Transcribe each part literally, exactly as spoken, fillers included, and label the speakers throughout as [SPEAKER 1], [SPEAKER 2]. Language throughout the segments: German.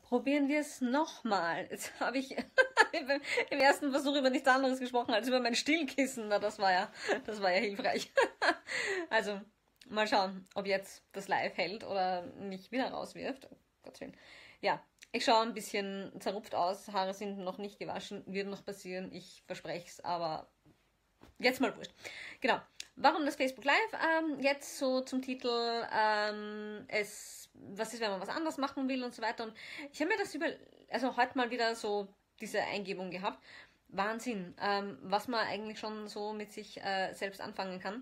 [SPEAKER 1] probieren wir es nochmal. Jetzt habe ich im ersten Versuch über nichts anderes gesprochen als über mein Stillkissen. Na, das war ja, das war ja hilfreich. Also, mal schauen, ob jetzt das Live hält oder mich wieder rauswirft. Oh, Gottes Willen. Ja, ich schaue ein bisschen zerrupft aus. Haare sind noch nicht gewaschen. Wird noch passieren. Ich verspreche es, aber jetzt mal wurscht. Genau. Warum das Facebook Live? Ähm, jetzt so zum Titel, ähm, es, was ist, wenn man was anderes machen will und so weiter. Und ich habe mir das über, also heute mal wieder so diese Eingebung gehabt. Wahnsinn, ähm, was man eigentlich schon so mit sich äh, selbst anfangen kann.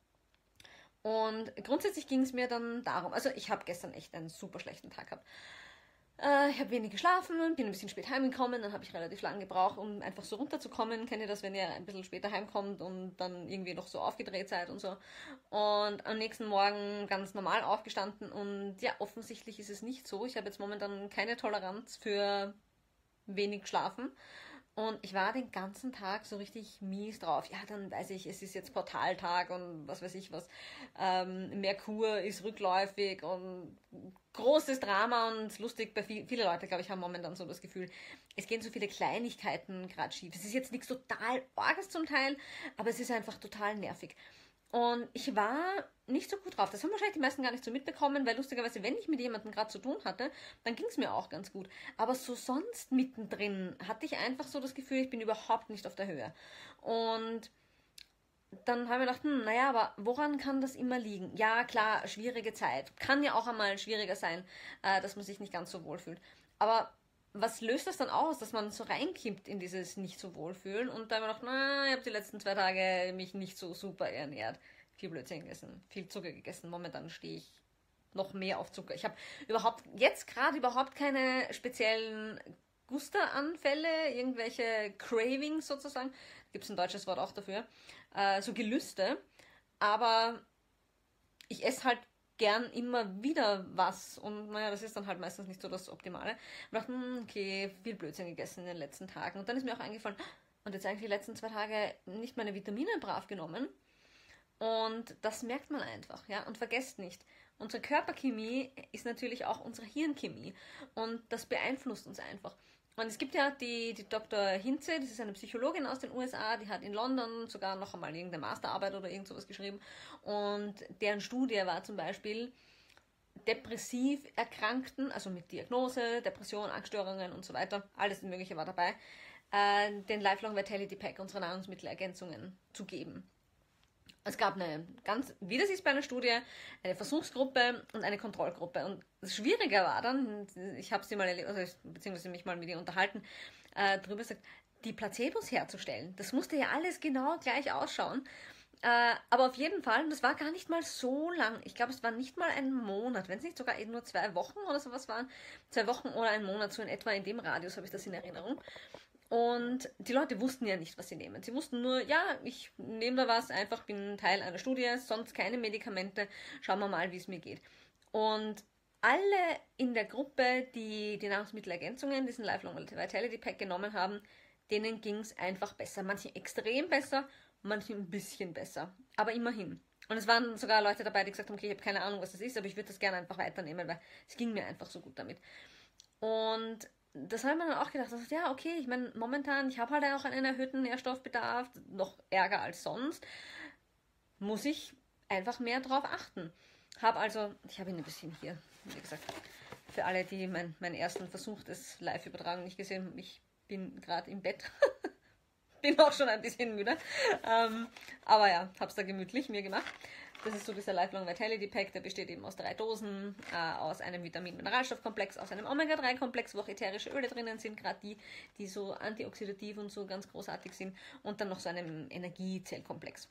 [SPEAKER 1] Und grundsätzlich ging es mir dann darum, also ich habe gestern echt einen super schlechten Tag gehabt. Äh, ich habe wenig geschlafen, bin ein bisschen spät heimgekommen, dann habe ich relativ lange gebraucht, um einfach so runterzukommen. Kennt ihr das, wenn ihr ein bisschen später heimkommt und dann irgendwie noch so aufgedreht seid und so. Und am nächsten Morgen ganz normal aufgestanden und ja, offensichtlich ist es nicht so. Ich habe jetzt momentan keine Toleranz für wenig Schlafen. Und ich war den ganzen Tag so richtig mies drauf. Ja, dann weiß ich, es ist jetzt Portaltag und was weiß ich was. Ähm, Merkur ist rückläufig und großes Drama und lustig. Bei viel, viele Leute, glaube ich, haben momentan so das Gefühl, es gehen so viele Kleinigkeiten gerade schief. Es ist jetzt nichts total Arges zum Teil, aber es ist einfach total nervig. Und ich war nicht so gut drauf. Das haben wahrscheinlich die meisten gar nicht so mitbekommen, weil lustigerweise, wenn ich mit jemandem gerade zu tun hatte, dann ging es mir auch ganz gut. Aber so sonst mittendrin hatte ich einfach so das Gefühl, ich bin überhaupt nicht auf der Höhe. Und dann haben wir gedacht, hm, naja, aber woran kann das immer liegen? Ja, klar, schwierige Zeit. Kann ja auch einmal schwieriger sein, äh, dass man sich nicht ganz so wohl fühlt. Aber was löst das dann aus, dass man so reinkippt in dieses nicht so wohlfühlen? Und da haben wir gedacht, na, ich habe die letzten zwei Tage mich nicht so super ernährt. Viel Blödsinn gegessen, viel Zucker gegessen. Momentan stehe ich noch mehr auf Zucker. Ich habe überhaupt, jetzt gerade überhaupt keine speziellen Gusteranfälle, irgendwelche Cravings sozusagen. Gibt es ein deutsches Wort auch dafür. Äh, so Gelüste. Aber ich esse halt gern immer wieder was und naja, das ist dann halt meistens nicht so das Optimale. Ich dachte, hm, okay, viel Blödsinn gegessen in den letzten Tagen. Und dann ist mir auch eingefallen, und jetzt eigentlich die letzten zwei Tage nicht meine Vitamine brav genommen. Und das merkt man einfach, ja. Und vergesst nicht, unsere Körperchemie ist natürlich auch unsere Hirnchemie. Und das beeinflusst uns einfach. Und es gibt ja die, die Doktor Hinze, das ist eine Psychologin aus den U S A, die hat in London sogar noch einmal irgendeine Masterarbeit oder irgend sowas geschrieben. Und deren Studie war zum Beispiel, depressiv Erkrankten, also mit Diagnose, Depression, Angststörungen und so weiter, alles Mögliche war dabei, äh, den Lifelong Vitality Pack, unsere Nahrungsmittelergänzungen zu geben. Es gab eine ganz, wie das ist bei einer Studie, eine Versuchsgruppe und eine Kontrollgruppe. Und das Schwierige war dann, ich habe sie mal, also beziehungsweise mich mal mit ihr unterhalten, äh, darüber gesagt, die Placebos herzustellen. Das musste ja alles genau gleich ausschauen. Äh, aber auf jeden Fall, das war gar nicht mal so lang. Ich glaube, es war nicht mal ein Monat, wenn es nicht sogar eben nur zwei Wochen oder sowas waren. Zwei Wochen oder ein Monat, so in etwa in dem Radius habe ich das in Erinnerung. Und die Leute wussten ja nicht, was sie nehmen. Sie wussten nur, ja, ich nehme da was, einfach bin Teil einer Studie, sonst keine Medikamente, schauen wir mal, wie es mir geht. Und alle in der Gruppe, die die Nahrungsmittelergänzungen, diesen Lifelong Vitality Pack genommen haben, denen ging es einfach besser. Manche extrem besser, manche ein bisschen besser, aber immerhin. Und es waren sogar Leute dabei, die gesagt haben, okay, ich habe keine Ahnung, was das ist, aber ich würde das gerne einfach weiternehmen, weil es ging mir einfach so gut damit. Und das habe ich mir dann auch gedacht, dass, ja, okay, ich meine, momentan, ich habe halt auch einen erhöhten Nährstoffbedarf, noch ärger als sonst, muss ich einfach mehr drauf achten. Habe also, ich habe ihn ein bisschen hier, wie gesagt, für alle, die mein, meinen ersten Versuch des Live-Übertragen nicht gesehen haben, ich bin gerade im Bett, bin auch schon ein bisschen müde, ähm, aber ja, habe es da gemütlich mir gemacht. Das ist so dieser Lifelong Vitality Pack, der besteht eben aus drei Dosen, äh, aus einem Vitamin-Mineralstoffkomplex, aus einem Omega drei Komplex, wo auch ätherische Öle drinnen sind, gerade die, die so antioxidativ und so ganz großartig sind, und dann noch so einem Energiezellkomplex.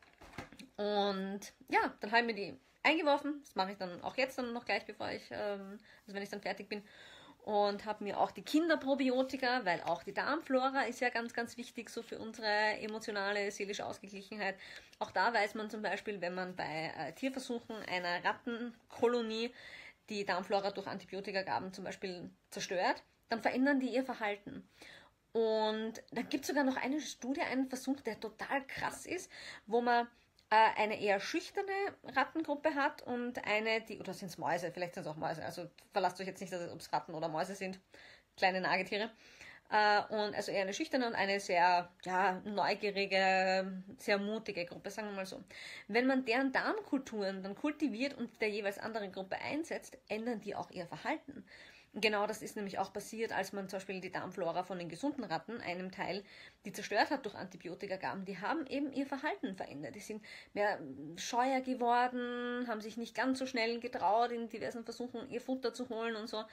[SPEAKER 1] Und ja, dann haben wir die eingeworfen, das mache ich dann auch jetzt dann noch gleich, bevor ich, ähm, also wenn ich dann fertig bin. Und habe mir auch die Kinderprobiotika, weil auch die Darmflora ist ja ganz, ganz wichtig so für unsere emotionale, seelische Ausgeglichenheit. Auch da weiß man zum Beispiel, wenn man bei äh, Tierversuchen einer Rattenkolonie die Darmflora durch Antibiotikagaben zum Beispiel zerstört, dann verändern die ihr Verhalten. Und da gibt es sogar noch eine Studie, einen Versuch, der total krass ist, wo man äh, eine eher schüchterne Rattengruppe hat und eine, die, oder sind es Mäuse, vielleicht sind es auch Mäuse, also verlasst euch jetzt nicht, ob es Ratten oder Mäuse sind, kleine Nagetiere. Äh, und also eher eine schüchterne und eine sehr ja, neugierige, sehr mutige Gruppe, sagen wir mal so. Wenn man deren Darmkulturen dann kultiviert und der jeweils anderen Gruppe einsetzt, ändern die auch ihr Verhalten. Genau das ist nämlich auch passiert, als man zum Beispiel die Darmflora von den gesunden Ratten, einem Teil, die zerstört hat durch Antibiotikagaben, die haben eben ihr Verhalten verändert. Die sind mehr scheuer geworden, haben sich nicht ganz so schnell getraut, in diversen Versuchen ihr Futter zu holen und so.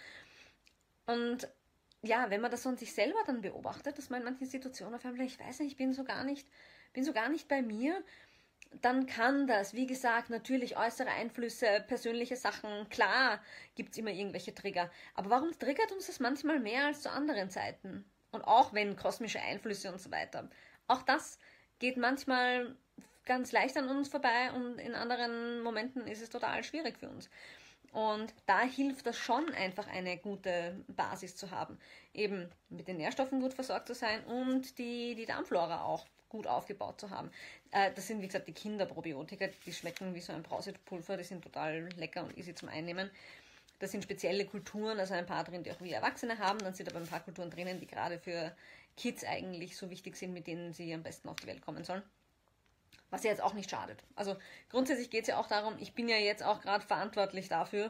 [SPEAKER 1] Und ja, wenn man das von sich selber dann beobachtet, dass man in manchen Situationen auf einmal, ich weiß nicht, ich bin so gar nicht, bin so gar nicht bei mir, dann kann das, wie gesagt, natürlich äußere Einflüsse, persönliche Sachen, klar gibt es immer irgendwelche Trigger. Aber warum triggert uns das manchmal mehr als zu anderen Zeiten? Und auch wenn kosmische Einflüsse und so weiter. Auch das geht manchmal ganz leicht an uns vorbei und in anderen Momenten ist es total schwierig für uns. Und da hilft das schon einfach eine gute Basis zu haben. Eben mit den Nährstoffen gut versorgt zu sein und die, die Darmflora auch gut aufgebaut zu haben. Äh, das sind wie gesagt die Kinderprobiotika, die schmecken wie so ein Brausepulver, die sind total lecker und easy zum Einnehmen. Das sind spezielle Kulturen, also ein paar drin, die auch wie Erwachsene haben, dann sind aber ein paar Kulturen drinnen, die gerade für Kids eigentlich so wichtig sind, mit denen sie am besten auf die Welt kommen sollen. Was ja jetzt auch nicht schadet. Also grundsätzlich geht es ja auch darum, ich bin ja jetzt auch gerade verantwortlich dafür,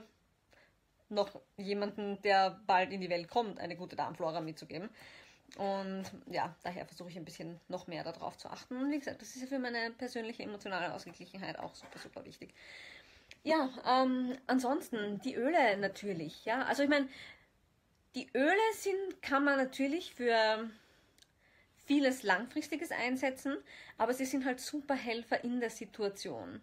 [SPEAKER 1] noch jemanden, der bald in die Welt kommt, eine gute Darmflora mitzugeben. Und ja, daher versuche ich ein bisschen noch mehr darauf zu achten. Und wie gesagt, das ist ja für meine persönliche emotionale Ausgeglichenheit auch super, super wichtig. Ja, ähm, ansonsten die Öle natürlich. Ja, also ich meine, die Öle sind, kann man natürlich für vieles Langfristiges einsetzen, aber sie sind halt super Helfer in der Situation.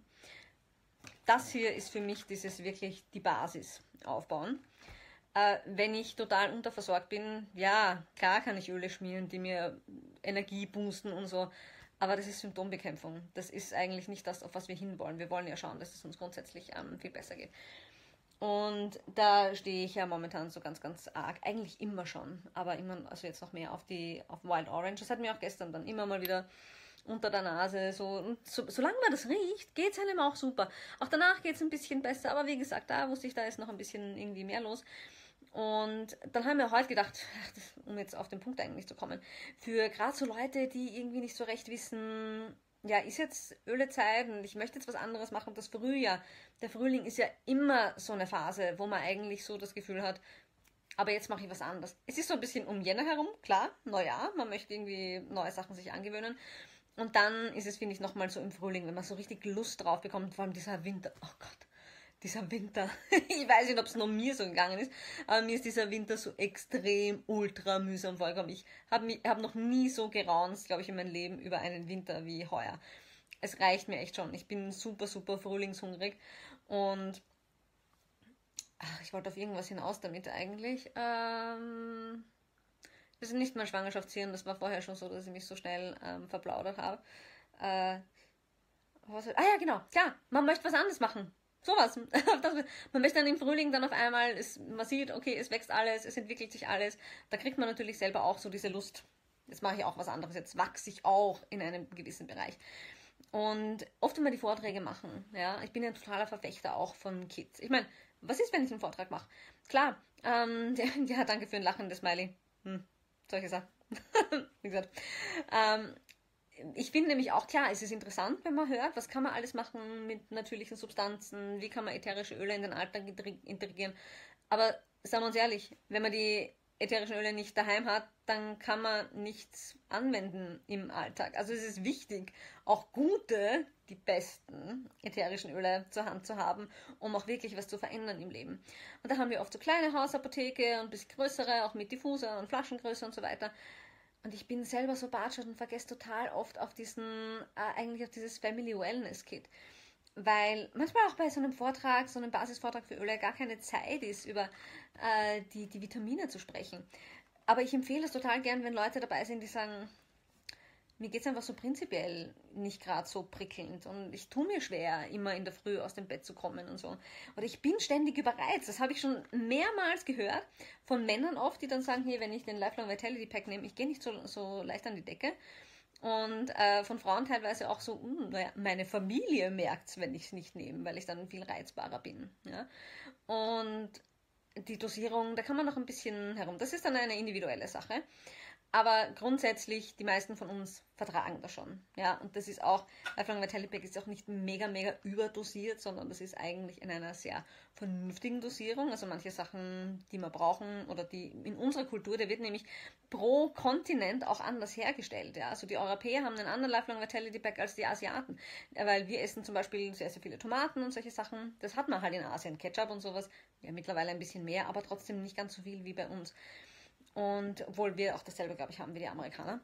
[SPEAKER 1] Das hier ist für mich dieses wirklich die Basis aufbauen. Äh, wenn ich total unterversorgt bin, ja, klar kann ich Öle schmieren, die mir Energie boosten und so, aber das ist Symptombekämpfung. Das ist eigentlich nicht das, auf was wir hinwollen. Wir wollen ja schauen, dass es uns grundsätzlich ähm, viel besser geht. Und da stehe ich ja momentan so ganz, ganz arg, eigentlich immer schon, aber immer, also jetzt noch mehr auf die, auf Wild Orange. Das hat mir auch gestern dann immer mal wieder unter der Nase, so, und so, solange man das riecht, geht es einem auch super. Auch danach geht es ein bisschen besser, aber wie gesagt, da wusste ich, da ist noch ein bisschen irgendwie mehr los. Und dann haben wir heute gedacht, ach, das, um jetzt auf den Punkt eigentlich zu kommen, für gerade so Leute, die irgendwie nicht so recht wissen, ja, ist jetzt Ölezeit und ich möchte jetzt was anderes machen, das Frühjahr. Der Frühling ist ja immer so eine Phase, wo man eigentlich so das Gefühl hat, aber jetzt mache ich was anderes. Es ist so ein bisschen um Jänner herum, klar, Neujahr, man möchte irgendwie neue Sachen sich angewöhnen. Und dann ist es, finde ich, nochmal so im Frühling, wenn man so richtig Lust drauf bekommt, vor allem dieser Winter, oh Gott. Dieser Winter, ich weiß nicht, ob es nur mir so gegangen ist, aber mir ist dieser Winter so extrem ultra mühsam vorgekommen. Ich habe hab noch nie so geraunzt, glaube ich, in meinem Leben über einen Winter wie heuer. Es reicht mir echt schon. Ich bin super, super frühlingshungrig und ach, ich wollte auf irgendwas hinaus damit eigentlich. Ähm, das ist nicht mein Schwangerschaftshirn, das war vorher schon so, dass ich mich so schnell ähm, verplaudert habe. Äh, was, ah ja, genau, klar, man möchte was anderes machen. Sowas. Man möchte dann im Frühling dann auf einmal, es, man sieht, okay, es wächst alles, es entwickelt sich alles. Da kriegt man natürlich selber auch so diese Lust. Jetzt mache ich auch was anderes, jetzt wachse ich auch in einem gewissen Bereich. Und oft, wenn wir die Vorträge machen, ja, ich bin ja ein totaler Verfechter auch von Kids. Ich meine, was ist, wenn ich einen Vortrag mache? Klar, ähm, ja, danke für ein lachendes Smiley. Hm, solche Sachen. Wie gesagt. Ähm, Ich finde nämlich auch, klar, es ist interessant, wenn man hört, was kann man alles machen mit natürlichen Substanzen, wie kann man ätherische Öle in den Alltag integrieren. Aber sagen wir uns ehrlich, wenn man die ätherischen Öle nicht daheim hat, dann kann man nichts anwenden im Alltag. Also es ist wichtig, auch gute, die besten ätherischen Öle zur Hand zu haben, um auch wirklich was zu verändern im Leben. Und da haben wir oft so kleine Hausapotheke und ein bisschen größere, auch mit Diffuser und Flaschengröße und so weiter. Und ich bin selber so batschert und vergesse total oft auf diesen, äh, eigentlich auf dieses Family Wellness Kit. Weil manchmal auch bei so einem Vortrag, so einem Basisvortrag für Öle gar keine Zeit ist, über äh, die, die Vitamine zu sprechen. Aber ich empfehle es total gern, wenn Leute dabei sind, die sagen, mir geht es einfach so prinzipiell nicht gerade so prickelnd und ich tue mir schwer, immer in der Früh aus dem Bett zu kommen und so. Oder ich bin ständig überreizt. Das habe ich schon mehrmals gehört von Männern oft, die dann sagen, hier, wenn ich den Lifelong Vitality Pack nehme, ich gehe nicht so, so leicht an die Decke. Und äh, von Frauen teilweise auch so, mh, naja, meine Familie merkt es, wenn ich es nicht nehme, weil ich dann viel reizbarer bin. Ja? Und die Dosierung, da kann man noch ein bisschen herum. Das ist dann eine individuelle Sache. Aber grundsätzlich, die meisten von uns vertragen das schon. Ja, und das ist auch, Lifelong Vitality Pack ist auch nicht mega, mega überdosiert, sondern das ist eigentlich in einer sehr vernünftigen Dosierung. Also manche Sachen, die wir brauchen oder die in unserer Kultur, der wird nämlich pro Kontinent auch anders hergestellt. Ja, also die Europäer haben einen anderen Lifelong Vitality Pack als die Asiaten. Weil wir essen zum Beispiel sehr, sehr viele Tomaten und solche Sachen. Das hat man halt in Asien, Ketchup und sowas. Ja, mittlerweile ein bisschen mehr, aber trotzdem nicht ganz so viel wie bei uns. Und obwohl wir auch dasselbe, glaube ich, haben wie die Amerikaner.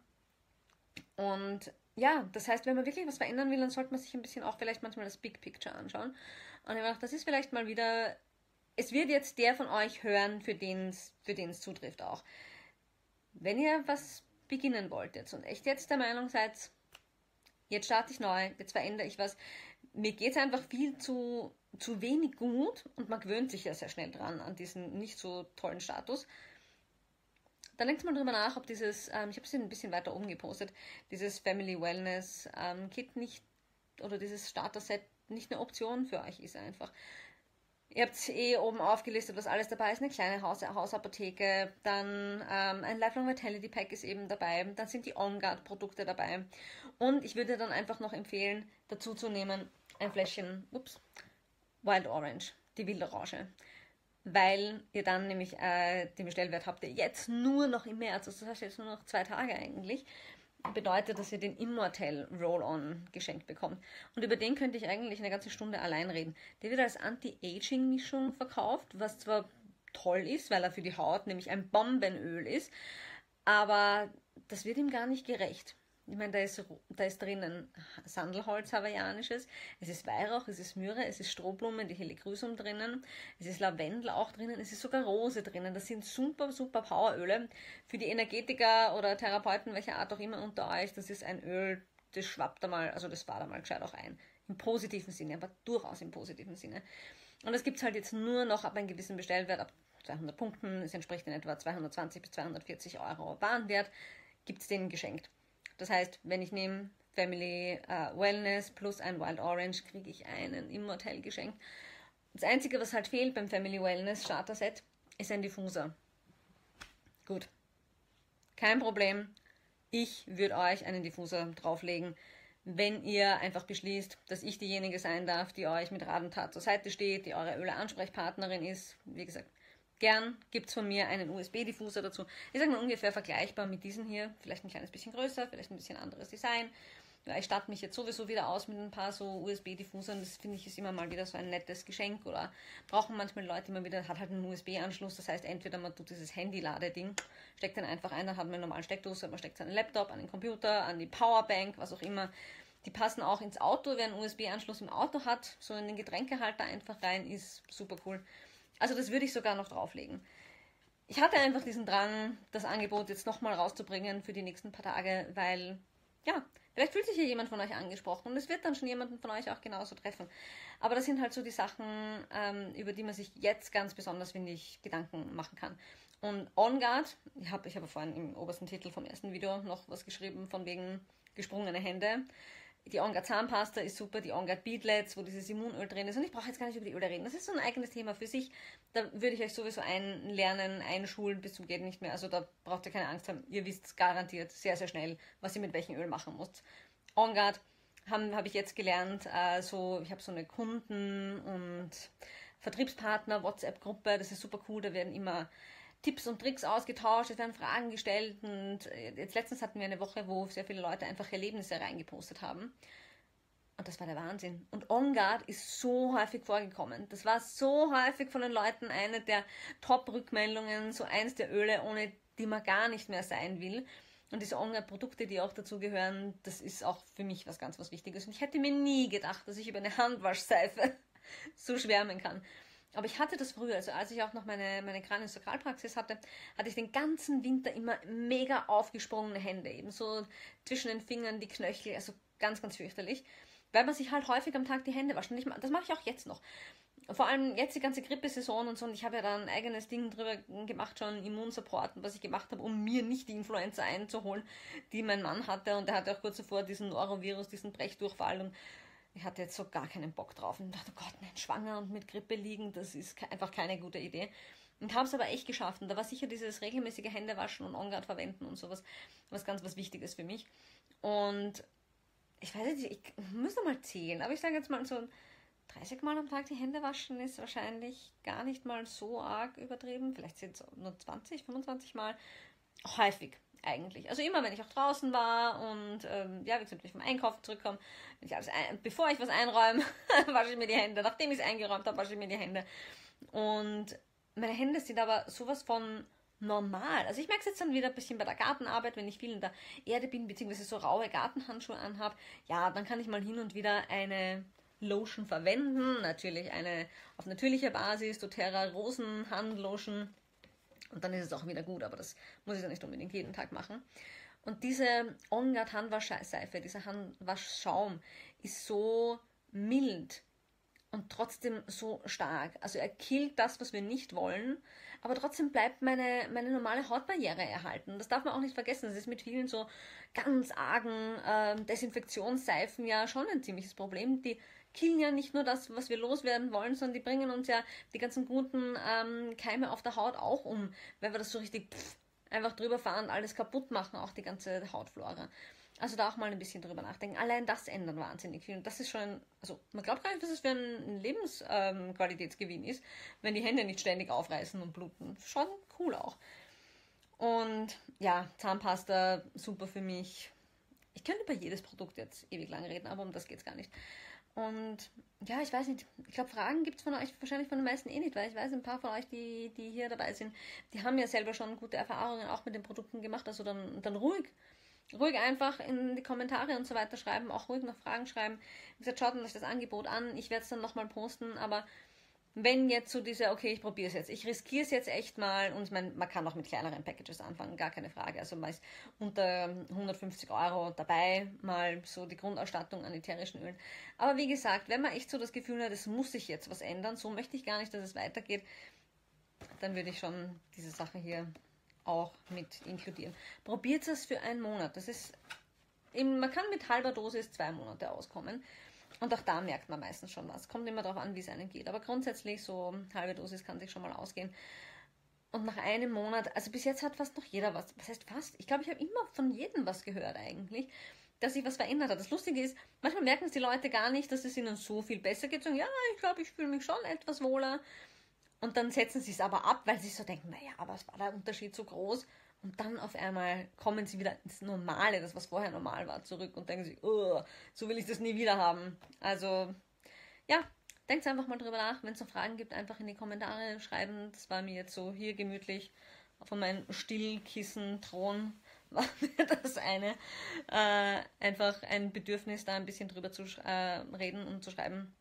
[SPEAKER 1] Und ja, das heißt, wenn man wirklich was verändern will, dann sollte man sich ein bisschen auch vielleicht manchmal das Big Picture anschauen. Und ich dachte, das ist vielleicht mal wieder, es wird jetzt der von euch hören, für den es für den's zutrifft auch. Wenn ihr was beginnen wollt jetzt und echt jetzt der Meinung seid, jetzt starte ich neu, jetzt verändere ich was, mir geht es einfach viel zu, zu wenig gut und man gewöhnt sich ja sehr schnell dran an diesen nicht so tollen Status. Dann denkt mal drüber nach, ob dieses, ähm, ich habe es ein bisschen weiter oben gepostet, dieses Family Wellness ähm, Kit nicht, oder dieses Starter-Set nicht eine Option für euch ist einfach. Ihr habt eh oben aufgelistet, was alles dabei ist, eine kleine Haus Hausapotheke, dann ähm, ein Lifelong Vitality Pack ist eben dabei, dann sind die On Guard Produkte dabei und ich würde dann einfach noch empfehlen, dazu zu nehmen ein Fläschchen, ups, Wild Orange, die wilde Orange. Weil ihr dann nämlich äh, den Bestellwert habt, ihr jetzt nur noch im März, also das heißt jetzt nur noch zwei Tage eigentlich, bedeutet, dass ihr den Immortel Roll-On geschenkt bekommt. Und über den könnte ich eigentlich eine ganze Stunde allein reden. Der wird als Anti-Aging-Mischung verkauft, was zwar toll ist, weil er für die Haut nämlich ein Bombenöl ist, aber das wird ihm gar nicht gerecht. Ich meine, da ist, da ist drinnen Sandelholz hawaiianisches, es ist Weihrauch, es ist Myrrhe, es ist Strohblumen, die Helichrysum drinnen, es ist Lavendel auch drinnen, es ist sogar Rose drinnen. Das sind super, super Poweröle. Für die Energetiker oder Therapeuten, welcher Art auch immer unter euch, das ist ein Öl, das schwappt da mal, also das war da mal gescheit auch ein. Im positiven Sinne, aber durchaus im positiven Sinne. Und das gibt es halt jetzt nur noch ab einem gewissen Bestellwert, ab zweihundert Punkten, es entspricht in etwa zweihundertzwanzig bis zweihundertvierzig Euro Warenwert, gibt es den geschenkt. Das heißt, wenn ich nehme Family uh, Wellness plus ein Wild Orange, kriege ich einen Immortel geschenkt. Das Einzige, was halt fehlt beim Family Wellness Starter Set, ist ein Diffuser. Gut, kein Problem. Ich würde euch einen Diffuser drauflegen, wenn ihr einfach beschließt, dass ich diejenige sein darf, die euch mit Rat und Tat zur Seite steht, die eure Öle-Ansprechpartnerin ist. Wie gesagt, gern gibt es von mir einen U S B-Diffuser dazu. Ich sage mal ungefähr vergleichbar mit diesen hier. Vielleicht ein kleines bisschen größer, vielleicht ein bisschen anderes Design. Ja, ich starte mich jetzt sowieso wieder aus mit ein paar so U S B-Diffusern. Das finde ich ist immer mal wieder so ein nettes Geschenk. Oder brauchen manchmal Leute immer wieder, hat halt einen U S B-Anschluss. Das heißt, entweder man tut dieses Handy-Ladeding, steckt den einfach ein, dann hat man einen normalen Steckdose, man steckt es an den Laptop, an den Computer, an die Powerbank, was auch immer. Die passen auch ins Auto, wer einen U S B-Anschluss im Auto hat, so in den Getränkehalter einfach rein, ist super cool. Also das würde ich sogar noch drauflegen. Ich hatte einfach diesen Drang, das Angebot jetzt nochmal rauszubringen für die nächsten paar Tage, weil, ja, vielleicht fühlt sich hier jemand von euch angesprochen und es wird dann schon jemanden von euch auch genauso treffen. Aber das sind halt so die Sachen, ähm, über die man sich jetzt ganz besonders, finde ich, Gedanken machen kann. Und On Guard, ich habe ich hab vorhin im obersten Titel vom ersten Video noch was geschrieben, von wegen gesprungene Hände. Die On Guard Zahnpasta ist super, die On Guard Beadlets, wo dieses Immunöl drin ist. Und ich brauche jetzt gar nicht über die Öle reden. Das ist so ein eigenes Thema für sich. Da würde ich euch sowieso einlernen, einschulen bis zum Geht nicht mehr. Also da braucht ihr keine Angst haben. Ihr wisst garantiert sehr, sehr schnell, was ihr mit welchem Öl machen müsst. On Guard habe hab ich jetzt gelernt. Äh, so, ich habe so eine Kunden- und Vertriebspartner-WhatsApp-Gruppe. Das ist super cool. Da werden immer Tipps und Tricks ausgetauscht, es werden Fragen gestellt und jetzt letztens hatten wir eine Woche, wo sehr viele Leute einfach Erlebnisse reingepostet haben und das war der Wahnsinn. Und On Guard ist so häufig vorgekommen. Das war so häufig von den Leuten eine der Top-Rückmeldungen, so eins der Öle, ohne die man gar nicht mehr sein will. Und diese On Guard Produkte, die auch dazu gehören, das ist auch für mich was ganz was Wichtiges. Und ich hätte mir nie gedacht, dass ich über eine Handwaschseife so schwärmen kann. Aber ich hatte das früher, also als ich auch noch meine, meine Kraniosakralpraxis hatte, hatte ich den ganzen Winter immer mega aufgesprungene Hände, eben so zwischen den Fingern, die Knöchel, also ganz, ganz fürchterlich, weil man sich halt häufig am Tag die Hände wascht. Und ich, das mache ich auch jetzt noch. vor allem jetzt die ganze Grippesaison und so, und ich habe ja da ein eigenes Ding drüber gemacht, schon Immunsupport, was ich gemacht habe, um mir nicht die Influenza einzuholen, die mein Mann hatte, und der hatte auch kurz zuvor diesen Norovirus, diesen Brechdurchfall, und ich hatte jetzt so gar keinen Bock drauf und dachte, oh Gott, nein, schwanger und mit Grippe liegen, das ist einfach keine gute Idee. Und habe es aber echt geschafft, und da war sicher dieses regelmäßige Händewaschen und On-Guard verwenden und sowas, was ganz was Wichtiges für mich. Und ich weiß nicht, ich muss noch mal zählen, aber ich sage jetzt mal so dreißig Mal am Tag die Hände waschen ist wahrscheinlich gar nicht mal so arg übertrieben. Vielleicht sind es nur zwanzig, fünfundzwanzig Mal. Häufig eigentlich. Also immer, wenn ich auch draußen war und ähm, ja, wie gesagt, wenn ich vom Einkaufen zurückkomme, wenn ich alles ein, bevor ich was einräume, wasche ich mir die Hände. Nachdem ich es eingeräumt habe, wasche ich mir die Hände. Und meine Hände sind aber sowas von normal. Also ich merke es jetzt dann wieder ein bisschen bei der Gartenarbeit, wenn ich viel in der Erde bin, beziehungsweise so raue Gartenhandschuhe anhabe. Ja, dann kann ich mal hin und wieder eine Lotion verwenden, natürlich eine auf natürlicher Basis, doTERRA Rosenhandlotion, und dann ist es auch wieder gut, aber das muss ich dann nicht unbedingt jeden Tag machen. Und diese On-Guard Handwaschseife, dieser Handwaschschaum ist so mild und trotzdem so stark. Also er killt das, was wir nicht wollen, aber trotzdem bleibt meine, meine normale Hautbarriere erhalten. Das darf man auch nicht vergessen. Das ist mit vielen so ganz argen äh, Desinfektionsseifen ja schon ein ziemliches Problem. Die killen ja nicht nur das, was wir loswerden wollen, sondern die bringen uns ja die ganzen guten ähm, Keime auf der Haut auch um, wenn wir das so richtig pff, einfach drüber fahren und alles kaputt machen, auch die ganze Hautflora. Also da auch mal ein bisschen drüber nachdenken. Allein das ändert wahnsinnig viel. Und das ist schon, also man glaubt gar nicht, dass es für einen Lebensqualitätsgewinn ähm, ist, wenn die Hände nicht ständig aufreißen und bluten. Schon cool auch. Und ja, Zahnpasta, super für mich. Ich könnte über jedes Produkt jetzt ewig lang reden, aber um das geht es gar nicht. Und ja, ich weiß nicht, ich glaube, Fragen gibt es von euch wahrscheinlich von den meisten eh nicht, weil ich weiß, ein paar von euch, die, die hier dabei sind, die haben ja selber schon gute Erfahrungen auch mit den Produkten gemacht, also dann, dann ruhig, ruhig einfach in die Kommentare und so weiter schreiben, auch ruhig noch Fragen schreiben. Wie gesagt, schaut euch das Angebot an, ich werde es dann nochmal posten, aber wenn jetzt so diese, okay, ich probiere es jetzt, ich riskiere es jetzt echt mal, und man, man kann auch mit kleineren Packages anfangen, gar keine Frage. Also man ist unter hundertfünfzig Euro dabei, mal so die Grundausstattung an ätherischen Ölen. Aber wie gesagt, wenn man echt so das Gefühl hat, es muss sich jetzt was ändern, so möchte ich gar nicht, dass es weitergeht, dann würde ich schon diese Sache hier auch mit inkludieren. Probiert es für einen Monat. Das ist, eben, man kann mit halber Dosis zwei Monate auskommen. Und auch da merkt man meistens schon was. Kommt immer darauf an, wie es einem geht. Aber grundsätzlich so halbe Dosis kann sich schon mal ausgehen. Und nach einem Monat, also bis jetzt hat fast noch jeder was. Was heißt fast? Ich glaube, ich habe immer von jedem was gehört eigentlich, dass sich was verändert hat. Das Lustige ist, manchmal merken es die Leute gar nicht, dass es ihnen so viel besser geht. Sagen, ja, ich glaube, ich fühle mich schon etwas wohler. Und dann setzen sie es aber ab, weil sie so denken, naja, aber was war der Unterschied so groß? Und dann auf einmal kommen sie wieder ins Normale, das was vorher normal war, zurück und denken sich, oh, so will ich das nie wieder haben. Also, ja, denkt einfach mal drüber nach. Wenn es noch Fragen gibt, einfach in die Kommentare schreiben. Das war mir jetzt so hier gemütlich von meinem Stillkissen-Thron war mir das eine. Äh, einfach ein Bedürfnis, da ein bisschen drüber zu äh, reden und zu schreiben,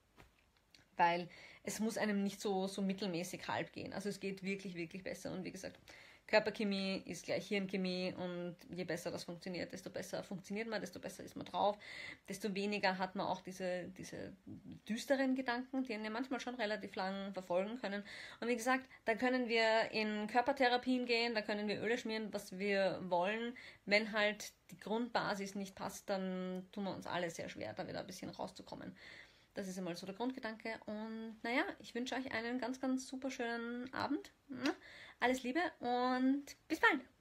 [SPEAKER 1] weil es muss einem nicht so, so mittelmäßig halb gehen. Also es geht wirklich, wirklich besser. Und wie gesagt, Körperchemie ist gleich Hirnchemie, und je besser das funktioniert, desto besser funktioniert man, desto besser ist man drauf, desto weniger hat man auch diese, diese düsteren Gedanken, die einen ja manchmal schon relativ lang verfolgen können. Und wie gesagt, da können wir in Körpertherapien gehen, da können wir Öle schmieren, was wir wollen. Wenn halt die Grundbasis nicht passt, dann tun wir uns alle sehr schwer, da wieder ein bisschen rauszukommen. Das ist einmal so der Grundgedanke. Und naja, ich wünsche euch einen ganz, ganz super schönen Abend. Alles Liebe und bis bald.